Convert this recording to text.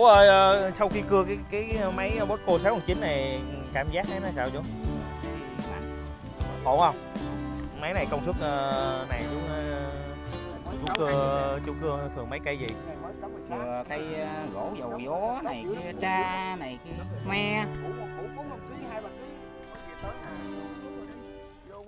ơi, sau khi cưa cái máy Bosco 609 này cảm giác thấy nó sao chú? Ổn không? Máy này công suất này chú cưa thường mấy cây gì? Cây gỗ dầu gió này, kia tra này, kia me.